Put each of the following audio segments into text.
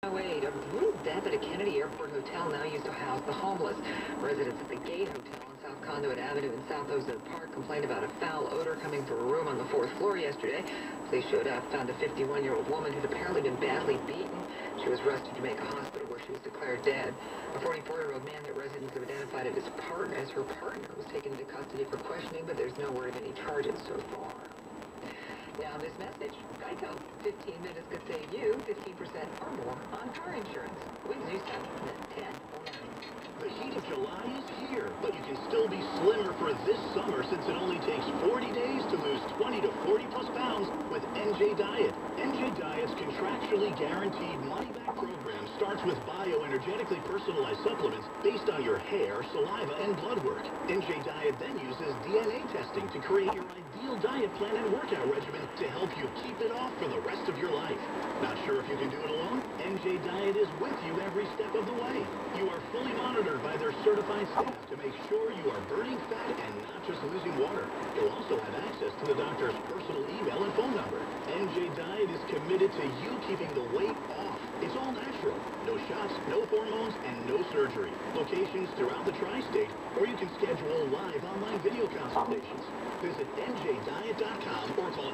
Wait, a brutal death at a Kennedy Airport hotel now used to house the homeless. Residents at the Gate Hotel on South Conduit Avenue in South Ozone Park complained about a foul odor coming from a room on the 4th floor yesterday. Police showed up, found a 51-year-old woman who'd apparently been badly beaten. She was rushed to Jamaica Hospital where she was declared dead. A 44-year-old man that residents have identified as her partner was taken into custody for questioning, but there's no word of any charges so far. Now this message, Geico, 15 minutes could save you 15% or more on car insurance. Wins you 10 or 9. The heat of July is here, but you can still be slimmer for this summer since it only takes 40 days to lose 20 to 40 plus pounds with NJ Diet. NJ Diet's contractually guaranteed money-back program starts with bioenergetically personalized supplements based on your hair, saliva, and blood work. NJ Diet then uses DNA testing to create your ideal diet plan and workout regimen to help you keep it off for the rest of your life. Not sure if you can do it alone? NJ Diet is with you every step of the way. You are fully monitored by their certified staff to make sure you are burning fat and not just losing water. You'll also have access to the doctor's personal email and phone number. NJ Diet is committed to you keeping the weight off. It's all natural. No shots, no hormones, and no surgery. Locations throughout the tri-state, or you can schedule live online video consultations. Visit njdiet.com or call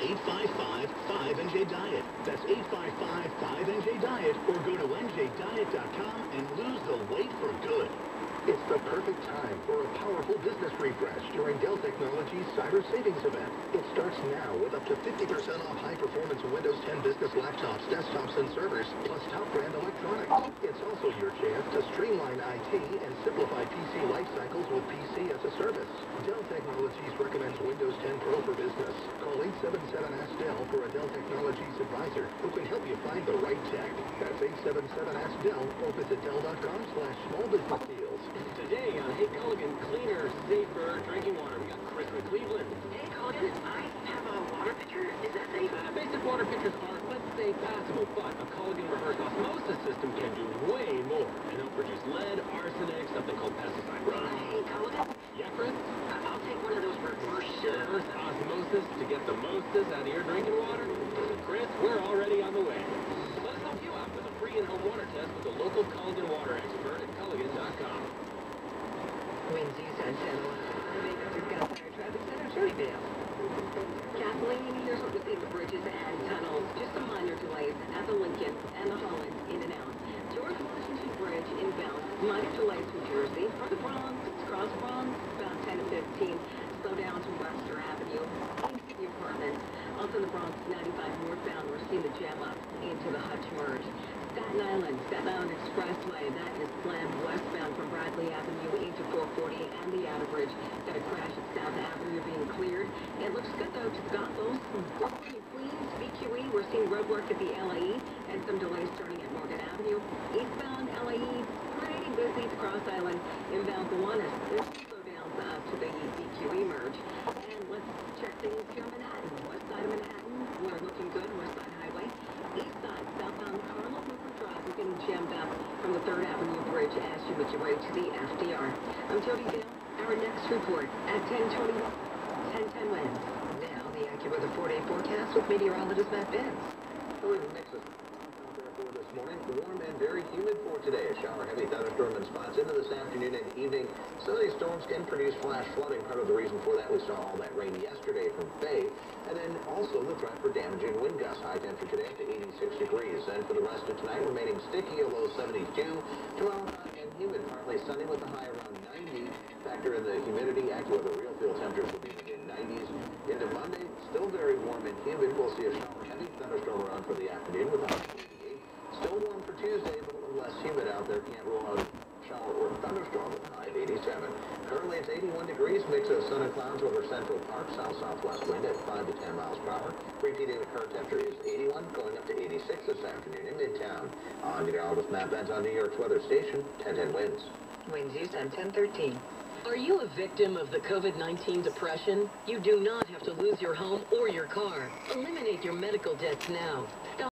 855-5NJ-DIET. That's 855-5NJ-DIET, or go to njdiet.com and lose the weight for good. It's the perfect time for a powerful business refresh during Dell Technologies' Cyber Savings Event. It starts now with up to 50% off high-performance Windows 10 business laptops, desktops, and servers, plus top-brand electronics. It's also your chance to streamline IT and simplify PC life cycles with PC as a service. Dell Technologies recommends Windows 10 Pro for business. Call 877-ASK-DELL for a Dell Technologies advisor who can help you find the right tech. That's 877-ASK-DELL or visit Dell.com/smallbusinessdeals. Today on Hey Culligan, cleaner, safer drinking water. We got Chris from Cleveland. Hey, Culligan, I have a water pitcher. Is that safe? Basic water pitchers are, let's say, passable, but a Culligan reverse osmosis system can do way more and help reduce lead, arsenic, something called pesticide run. Hey, Culligan. Yeah, Chris? I'll take one of those reverse osmosis to get the mostest out of your drinking water. Chris, we're already on the way. Let us help you out with a free in-home water test with a local Culligan water expert at Culligan.com. Winds east on 10 Bakersfield Got Fire Traffic Center, Shirleyville. Kathleen, here's what we see the bridges and tunnels. Just some minor delays at the Lincoln and the Holland in and out. George Washington Bridge inbound. Minor delays from Jersey. For the Bronx, cross Bronx, about 10 to 15. Slow down to Webster Avenue into the apartments. Also in the Bronx, 95 northbound, we're seeing the jam up into the Hutch merge. Staten Island Expressway, that is slammed westbound from Bradley Avenue into 440 and the Outer Bridge. Got a crash at South Avenue being cleared. It looks good though to Scottville. Queens, BQE, we're seeing road work at the LAE and some delays starting at Morgan Avenue. Eastbound LAE, pretty busy to Cross Island. Inbound Gowanus, there's some slowdowns to the BQE merge. And let's check things here in Manhattan. West side of Manhattan, we're looking good. West Side Highway. East side, southbound Carlo Drive, we're getting jammed up from the 3rd Avenue Bridge as you make your way to the FDR. I'm Jody Dale. Our next report at 10:20, 10:10 winds. Now the AccuWeather 4-day forecast with meteorologist Matt Benz. Hello, mixes out there for this morning. Warm and very humid for today. A shower-heavy thunderstorm in spots into this afternoon and evening. Some of these storms can produce flash flooding. Part of the reason for that, we saw all that rain yesterday from Faye. And then also the threat for damaging wind gusts. High temperature today up to 86 degrees. And for the rest of tonight, remaining sticky, a low 72. Tomorrow hot and humid, partly sunny with a high around 90. Factor in the humidity. AccuWeather real field temperatures will be in the mid-90s. Into Monday, still very warm and humid. We'll see a shower-heavy thunderstorm around for the afternoon with a high 88. Still warm for Tuesday, but a little less humid out there. Can't rule out a shower or thunderstorm with a high of 87. Currently, it's 81 degrees, mix of sun and clouds over Central Park, south-southwest wind at 5 to 10 miles per hour. Repeating the current temperature is 81, going up to 86 this afternoon in Midtown. On meteorologist Matt Benz on New York's weather station, 10:10 winds. Winds east on 10:13. Are you a victim of the COVID-19 depression? You do not have to lose your home or your car. Eliminate your medical debts now.